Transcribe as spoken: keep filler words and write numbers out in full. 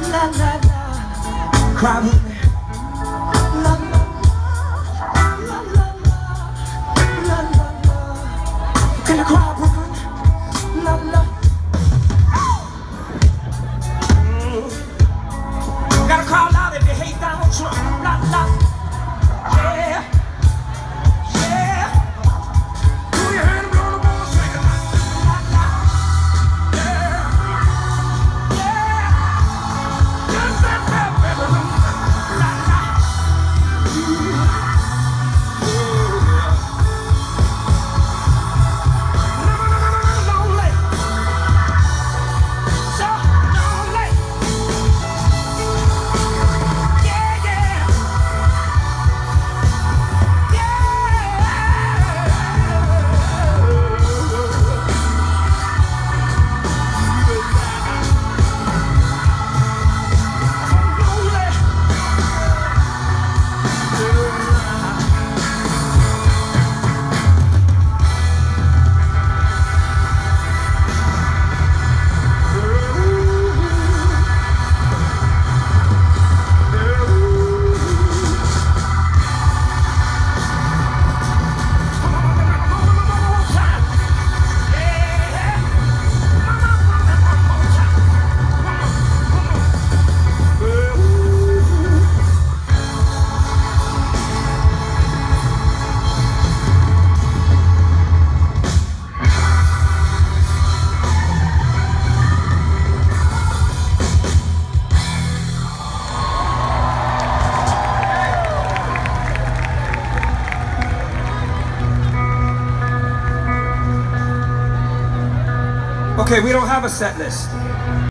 la la la, cry with me. La la la, la la la, la la la. Can you cry, Brooklyn? La la. Mm. Gotta call out if you hate Donald Trump. La la. Yeah. Yeah. Do your hand blow the ball, shake it. La la. Yeah. Yeah. Just that bad, baby. La la. Yeah. Okay, we don't have a set list.